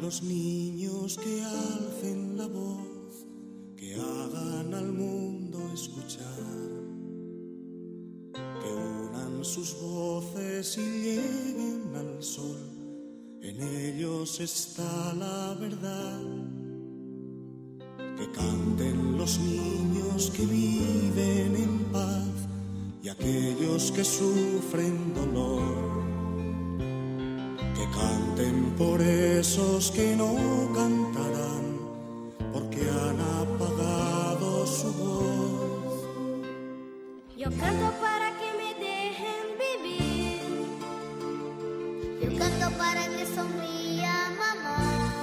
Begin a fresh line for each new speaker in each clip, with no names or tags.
los niños que alcen la voz, que hagan al mundo escuchar, que unan sus voces y lleguen al sol. En ellos está la verdad. Que canten los niños que viven en paz y aquellos que sufren dolor. Que canten por esos que no cantarán, porque han apagado su voz.
Yo canto para que me dejen vivir. Yo canto para que sonría mamá.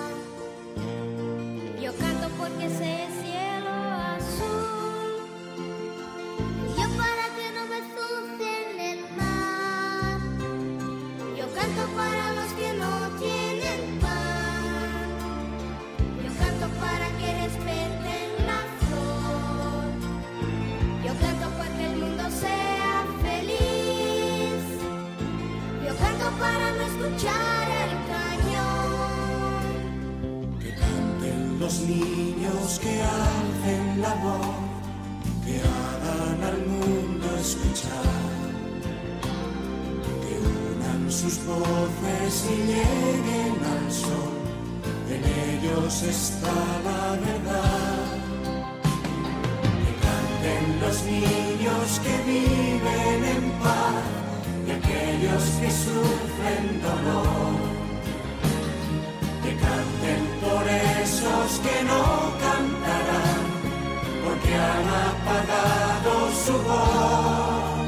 Yo canto porque sé el cielo azul. Yo para que no me ensucien el mar. Yo canto para los que no tienen pan. Yo canto para que respeten la flor. Yo canto para que el mundo sea feliz. Yo canto para no escuchar el cañón.
Que canten los niños que alcen la voz, que hagan al mundo escuchar, que unan sus voces y lleguen al sol. En ellos está la verdad. Que canten los niños que viven en paz y aquellos que sufren dolor. Que canten por esos que no cantarán, porque han apagado su voz.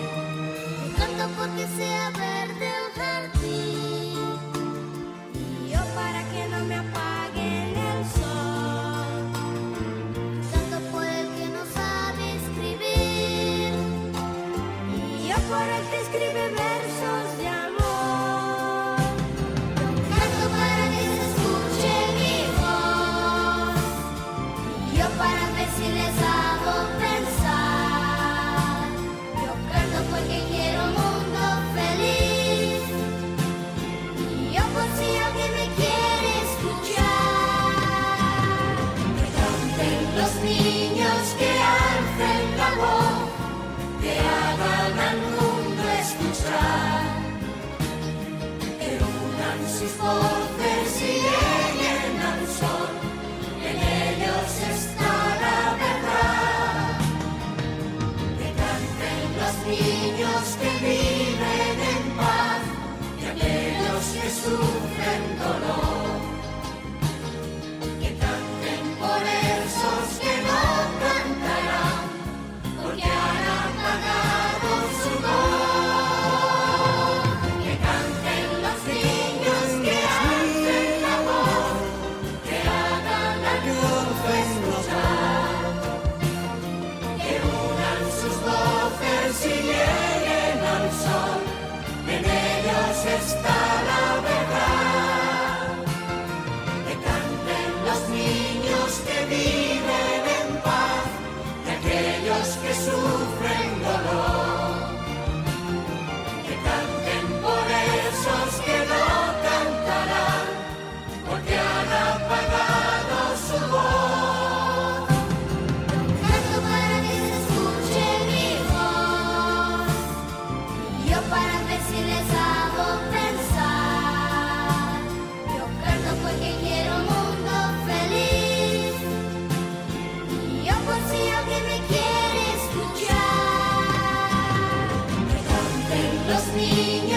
Canto porque sea verde el jardín. Y yo para que no me apaguen el sol. Canto por el que no sabe escribir. Y yo por el que escribe versos de amor. Canto para que se escuche mi voz. Y yo para ver si les hago pensar. Yo canto porque quiero un mundo feliz. Y yo por si alguien me quiere escuchar.
Que canten los niños que alcen la voz, que hagan al mundo escuchar, que unan sus voces y lleguen al sol. En ellos está la verdad. Que canten los niños que viven en paz y aquellos que sufren dolor. Que canten por esos que no cantarán, porque han apagado su voz. Que canten los niños que alcen la voz, que hagan al mundo escuchar, que unan sus voces y lleguen al sol. En ellos está la verdad. Que canten los niños que viven en paz y aquellos que sufren dolor. Que canten por esos que no cantarán, porque han apagado su voz.
Canto para que se escuche mi voz. Y yo para ver si les hago pensar. Yo canto porque quiero un mundo feliz. Y yo por si alguien me quiere escuchar.
Que canten los niños